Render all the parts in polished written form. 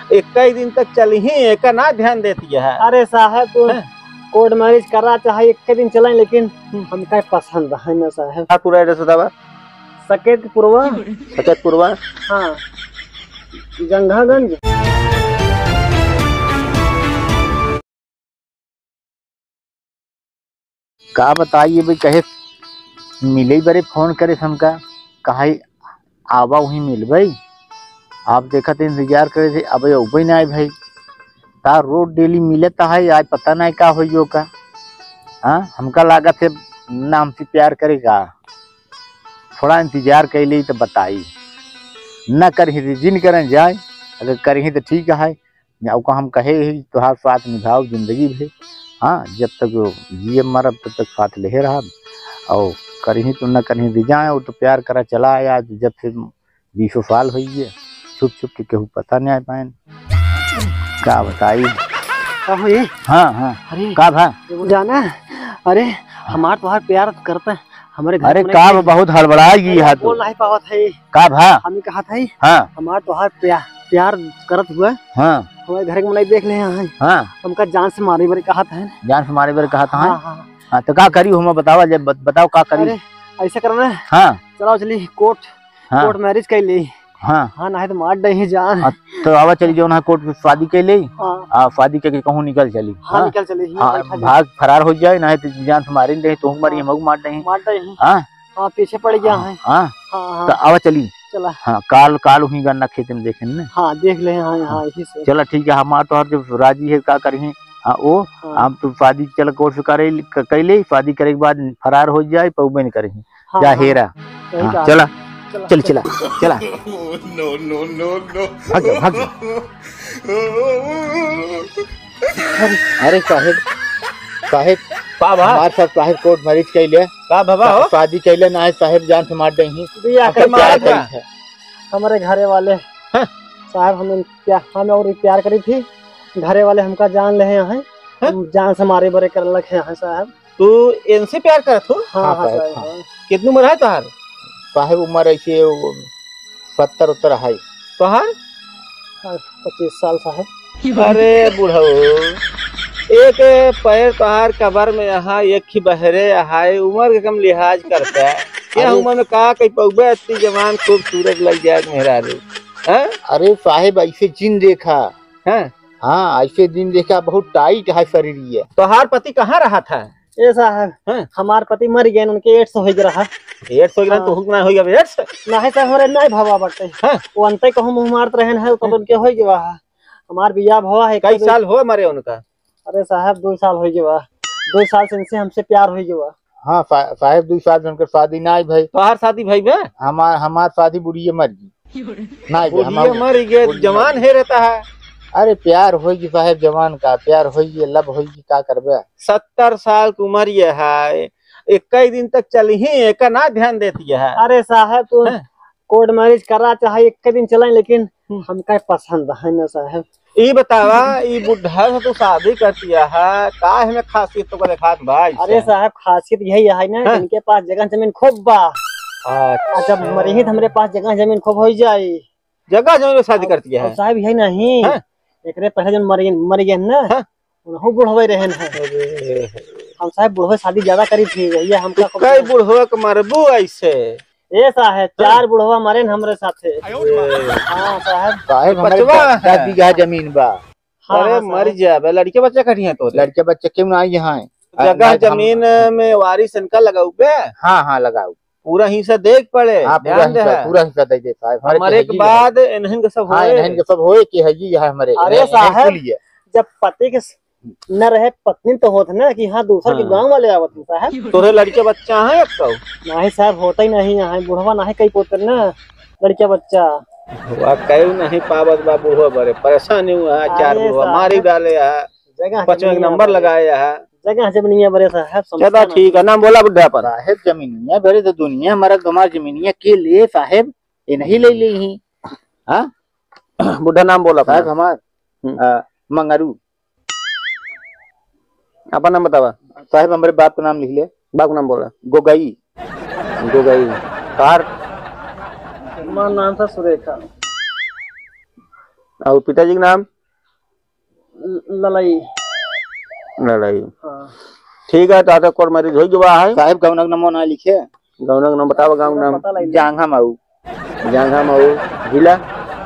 इक्कीस दिन तक चली ही एक ना ध्यान देती है। अरे साहब तो कोर्ट मैरिज करा चाहे एक दिन चले, लेकिन हमका पसंद है ना साहब। हाँ पूरा एड्रेस बतावा। सकेतपुरवा। सकेतपुरवा। हाँ जंघागंज। का बताइए भाई, कहे मिले बरे फोन करे हमका, कहा आवा वही मिल भाई। आप देखा थे इंतजार करे थे, अब अबे ना आए भाई। तार रोड डेली मिले है, आज पता नहीं का हो का। हाँ हमका लागत है ना हमसे प्यार करेगा। थोड़ा इंतजार कर ली तो बताई, न करही तो जिन करन जाए, अगर करही तो ठीक है। को हम कहे तुहार साथ निभाओ जिंदगी भर। हाँ जब तक जिए मरब तब तक साथ ले रहा, और करही तो न करही दे जाए। और तो प्यार करा चला आया, जब से 20 साल हो गए, छुप छुप के केहू पता नहीं आ पाए। क्या बताई। हाँ हाँ अरे का भा जाना। अरे हमार तुम्हार प्यार करते हैं हमारे घर। अरे का बहुत हड़बड़ाई है, बोल नहीं पावत है का भा। हमें कहा था हाँ हमार तुम्हार प्यार करत हुआ। हाँ हमारे घर के देख ले हैं। हाँ हमका जान से मारे बारे कहा था। जान से मारे बारे कहा था। हाँ हाँ हाँ तो का करी हम बतावा, जब बताओ का करी। अरे ऐसा करना। हाँ चलो चली कोर्ट। हाँ कोर्ट मैरिज कर ली। हाँ हाँ नहीं तो मार दे जान। तो आवा चली जो ना कोर्ट में शादी कर ले। हाँ शादी करके कहूँ निकल चली। हाँ निकल चली। हाँ भाग फरार हो जाए, ना तो जान से मारे ले तो मारी हम मार दे। मार दे। हाँ हाँ पीछे पड़ गया है। हाँ तो आवा चली। चला हाँ काल काल वही गन्ना खेत में देखे ना। हाँ देख ले। हाँ हाँ यही से। चला ठीक है, हमार तो हर जब राजी है का करी। हाँ वो हम तो शादी चल कोर्ट से कर ले, शादी करे के बाद फरार हो जाए पौबे नहीं करे जा हेरा। चला चल चला चला। नो नो नो नो भाग जा, भाग जा। अरे साहेब साहेब हमारे साथ साहेब कोर्ट मैरिज कर लिया का बाबा हो शादी कर लिया, ना है साहेब जान से मार देंगी। हमारे घरे वाले साहब हमें और प्यार करी थी। घरे वाले हमका जान ले हैं, जान से मारे बरे कर लगे हैं साहब। तू इनसे प्यार करत हो? हाँ हाँ साहब। कितनी उम्र है तुहार? साहेब उम्र ऐसे 70-70 है। तुहार 25 साल साहब। अरे बुढ़ो, एक पैर तुहार कबर में यहाँ, एक ही बहरे हाय, उम्र के कम लिहाज करता है। क्या उम्र में कहा कहीं पौबे इतनी जवान खूबसूरत लग जाए मेहरा रे। अरे साहेब ऐसे जिन देखा है। हाँ ऐसे दिन देखा, बहुत टाइट है शरीर। ये तुहार पति कहाँ रहा था? ये साहब हमार पति मर गए, उनके 800 हो रहा। 800 तो हुक्म हो गया। नहीं साहब हमारे नहीं भवा बटे वो अंते कहूँ मुँह मारते रहे हैं तब उनके हो गया। हमार बियाह भवा है। कई साल हो मरे उनका? अरे साहब 2 साल हो गया। 2 साल से इनसे हमसे प्यार हो गया। हाँ साहब 2 साल से उनकर शादी ना भाई। तुहार शादी भाई बे? हमार शादी बुढ़िया मर गई। बुढ़िया मर गई, जवान है रहता है। अरे प्यार होगी साहब, जवान का प्यार होगी, लब होगी, क्या करबे। 70 साल की उम्र ये है, 21 दिन तक चली ही एक ना ध्यान देती है। अरे साहब तो कोर्ट मैरिज करा चाहे एक दिन चले, लेकिन हमका पसंद है ना साहब। ये बतावा ये बुढ़ा से तो शादी करती है का हमें खासियत तो खात भाई? अरे साहब खासियत यही है ना, इनके पास जगह जमीन खूब बा। जब मरे ही हमारे पास जगह जमीन खूब हो जाए। जगह जमीन में शादी करती है साहब यही नहीं। एकरे पहले जन मर गए ना उन्हों बुढ़वे रहे हैं। हम साहब बुढ़वे शादी ज्यादा करी थी। ये हमका कई बुढ़वे के मरबू ऐसे? ये साहब 4 बुढ़वा मरे हमारे साथे। हाँ साहब 10 बीघा जमीन बा। अरे मर जाए, लड़के बच्चे कटी है तो? लड़के बच्चे क्यों ना यहाँ जगह जमीन में वारिस इनका लगाऊ बे? हाँ हाँ लगाऊ, पूरा हिस्सा देख पड़े। पूरा हिस्सा दे दे साहब। हमारे के बाद इन्हन के सब होए। इन्हन के सब होए कि है जी हमारे। अरे साहब जब पति के न रहे पत्नी तो होत ना कि हाँ दूसर के गांव वाले आवत साहब। तोरे लड़के बच्चा है एक तो? नहीं साहब होता ही नहीं यहाँ, बुढ़वा नहीं कई पोतर ना लड़के बच्चा कई नहीं पावत बा। बुढ़वा बड़े परेशानी हुआ है, 4 बुढ़वा मारी डाले है, जगह 5वें नंबर लगाया है। जगह जमीनिया बड़े साहब। चलो ठीक है, नाम बोला बुढ़ा पर? साहब जमीनिया बड़े तो दुनिया हमारा हमार जमीनिया के लिए साहब ये नहीं ले ली ही। हाँ बुढ़ा नाम बोला साहब हमार मंगारू। अपना नाम बतावा साहब। हमारे बाप का नाम लिख ले। बाप का नाम बोला? गोगई। गोगई। कार हमारा नाम था सुरेखा। और पिताजी का नाम? ललई। लड़ाई। हाँ। ठीक है, तो कोर्ट मैरिज हो गया है साहब गाँव का नाम ना लिखे। गाँव का नाम बताओ। गाँव नाम? जांघा माऊ। जांघा मऊ। जिला?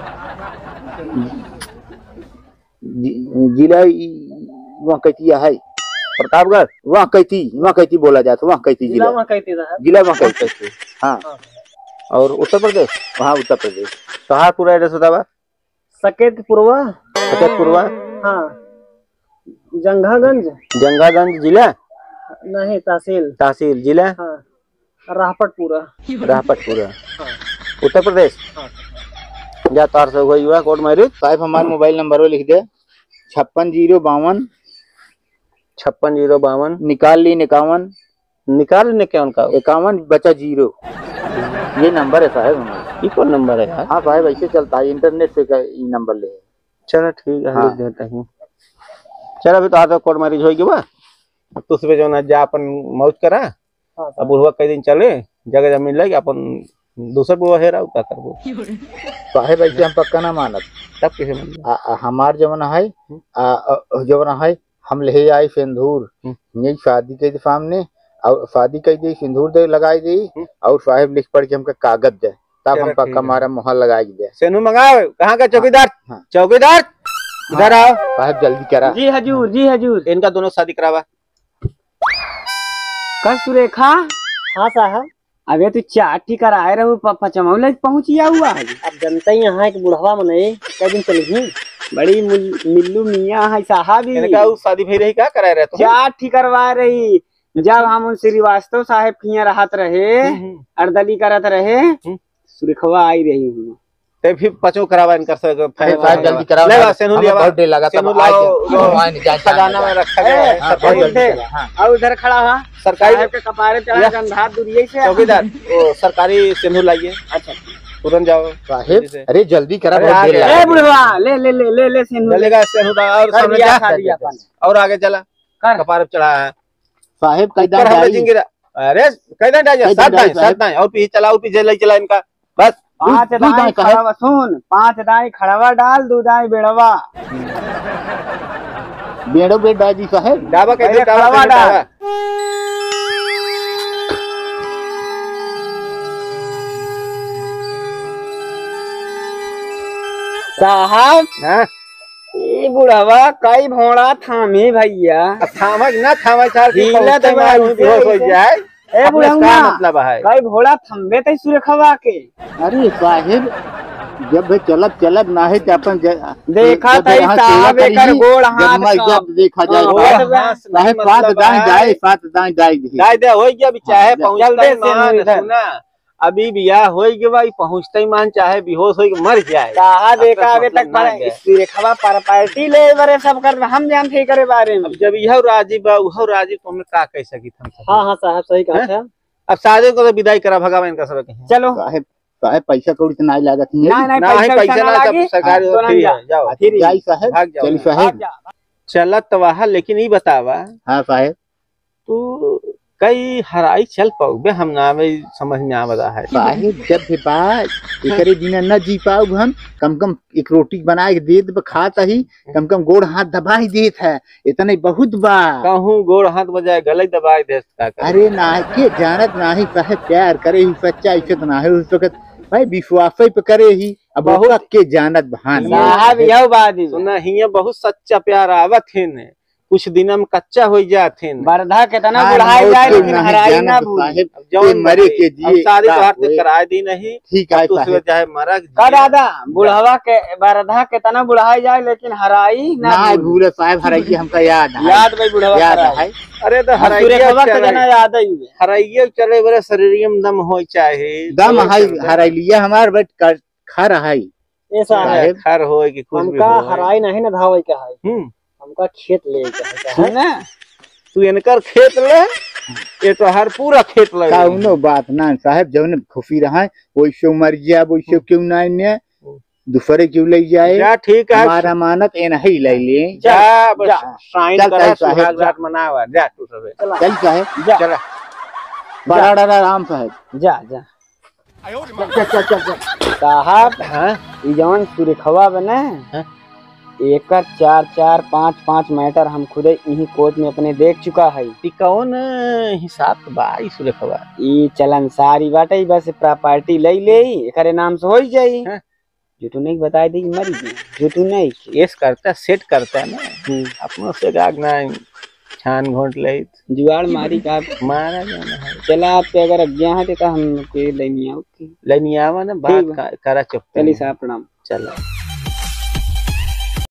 जिला वहाँ कैतिया है प्रतापगढ़। वहाँ कैती बोला जाता वहाँ कैती जिला। वहाँ कहती साहब। जिला वहाँ कैती। हाँ। और उत्तर प्रदेश? वहाँ उत्तर प्रदेश। कहाँ पूरा एड्रेस बतावा? सकेतपुरवा। सकेतपुरवा। हाँ। जंघागंज। जंगागंज जिला? नहीं, तहसील। तहसील। जिला? हाँ। राहपटपुरा। राहपटपुरा। हाँ। उत्तर प्रदेश। हाँ। जा तार से हुआ कोर्ट मैरिज। साहब हमारा मोबाइल नंबर लिख दे 56 052 56 052। निकाल ली 51 निकाल ने क्या उनका? 51 बचा 0। ये नंबर है साहब हमारा। ये कौन नंबर है यार? हाँ साहब ऐसे चलता है इंटरनेट से ये नंबर ले। चलो ठीक है, हाँ। लिख देता हूँ। चल अभी तो आता कोर्ट मैरिज हो गया। तो उसमें जो ना जा अपन मौज करा। हाँ। अब बुढ़वा कई दिन चले जगह जमीन लगे अपन दूसर बुआ है रहा क्या करबो। साहब ऐसे हम पक्का ना मानत। तब किसे मिल हमार जमाना है जमाना है हम ले आई सिंदूर यही शादी के सामने और शादी कर दी सिंदूर दे लगाई दी और साहब लिख पढ़ के हमका कागज दे तब हम पक्का हमारा मोहर लगाई दे। सेनू मंगाओ। कहाँ का चौकीदार? हाँ। चौकीदार इधर आओ। साहब जल्दी करा। जी हजूर, जी हजूर। इनका दोनों शादी करावा। का सुरेखा? हाँ साहब। अबे तू चाटी कराए रहो पचमौला पहुंच गया हुआ। अब जनता ही यहाँ के बुढ़वा में नहीं कई दिन चली बड़ी मिल्लू मियाँ है साहब। इनका शादी भई रही क्या कराए रहे? चाटी करवा रही जब हम उन श्रीवास्तव साहेब किया रहत रहे अर्दली करत रहे सुरेखवा आई रही हूँ। ते फिर पचो करावा इनका साहब जल्दी कराओ। ले सेनू लिया बहुत देर लगा तब खजाना में रखा गया है। और उधर खड़ा हुआ सरकारी के कपारे चढ़ा गंधा दूरिये से। चौकीदार वो सरकारी सिंदूर लाइए। अच्छा तुरंत जाओ साहब। अरे जल्दी करा अरे बहुत देर आगे। लगा। ए बुढ़वा ले ले ले ले ले सिंदूर चलेगा सिंदूर और सामने दिया, जा। खा दिया अपन। और आगे चला कर। कपार पे चढ़ा है साहब कई ऊपर हमने जिंगिरा। अरे कई दाई जा सात दाई और पीछे चला पीछे ले चला इनका बस 5 दाई खड़ावा सुन 5 दाई खड़ावा डाल 2 दाई बेड़वा बेड़ो बेड़ दादी साहब। डाबा कैसे खड़ावा डाल। साहब हां ये बुढ़वा कई भोड़ा थामे भैया। थामक ना थामक चार की ढीला पहुंचते दबा मार दीजिए बेहोश हो इसे। जाए। ए अपने बुढ़वा क्या मतलब है? कई भोड़ा थम्बे तई सुरेखवा के। अरे साहब जब भाई चलब ना है तो अपन देखा जब तई यहाँ साहब सेवा एकर करी, गोड़ जब हाथ मैं का। जब देखा जाए हाँ, साहब हाँ, साहब सात दाएं जाए सात दाएं जाए दाई दे हो गया भी चाहे हाँ, पहुंचता जल्दी ही से मान इधर। सुना अभी बियाह हो गया भाई पहुंचता ही मान चाहे बेहोश हो के मर जाए। कहा देखा अब अबे मतलब तक ना पड़े गए। सुरेखवा पर पार्टी ले बरे सब कर हम जानते ही करे बारे में। अब जब यह राजीव बा उहो राजीव तो हमें का कह सकी हम सब। हाँ हाँ साहब सही कहा था। अब शादी को तो विदाई करा भगवान का सब कहीं। चलो साहब साहब पैसा कौड़ी तो नहीं लागत नहीं नहीं ना ही पैसा ना लागी। सब सरकारी हाँ, फ्री जा। है जाओ फिर जाई साहब भाग जाओ। चल भाग साहब। जा। चलत तो वहाँ लेकिन ये बतावा हाँ साहब तू कई हराई चल पाओगे हम ना में समझ में आवदा है। साहब जब भी बात एकरे बिना न जी पाऊ हम कम एक रोटी बना के दे दे खाता ही कम गोड़ हाथ दबा ही देत है इतने बहुत बा। कहूँ गोड़ हाथ बजाए गले दबाए दे का करे। अरे ना के जानत ना ही साहब प्यार करे ही सच्चा इज्जत ना है उस वक्त भाई विश्वास पे करे ही अब बहुत के जानत बहान साहब यह बात ही सुना हिया बहुत सच्चा प्यार आवत है ने कुछ दिन में कच्चा हो जाते ने। बरधा कितना बुढ़ाई जाए लेकिन हराई ना भूल। जौन मरे के अब जिए शादी तो हाथ कराए दी नहीं ठीक है तो साहब चाहे मरा का दादा बुढ़वा के बरधा कितना बुढ़ाई जाए लेकिन हराई ना ना भूल। भूल साहब हराई हमका याद है याद भाई बुढ़वा याद कराई। है। अरे तो सुरेखवा के जना याद है ही। हराइये चले बड़े शरीर में दम हो चाहे दम हराई लिया हमार बट खा रहा है ऐसा है साहब। खर हो कि कुछ भी हमका हो हराई नहीं ना धावे का है हमका खेत ले के है साहब। ना तू इनकर खेत ले ये तो हर पूरा खेत लगे कौनो बात ना साहब जौन खुशी रहा वैसे मर जाए वैसे क्यों ना ने दूसरे क्यों ले जाए जा ठीक है हमारा मानत ए नहीं ले ले जा बस साइन चल करा साहब, सुहाग जा। रात मनावा जा तू सबे चल साहब चल बड़ा आराम साहब जा जा चल चल चल साहब हाँ ये जवन सुरेखवा बना हाँ? एकर 4-4-5-5 मैटर हम खुदे यही कोर्ट में अपने देख चुका है। ती कौन हिसाब के बा ई सुरेखवा? ई चलन सारी बाटे बस प्रॉपर्टी ले एकरे नाम से हो जाई। हाँ? जुटू नहीं बता दी मरी गई जुटू नहीं केस करता सेट करता है ना अपनों से गागना छान घोंट ले जुआड़ मारी का मारा जाना है। चला आपके अगर अज्ञा है तो हम के लेनी आओ लनियावा ने बात करा चुप चलिए साहब प्रणाम। चलो।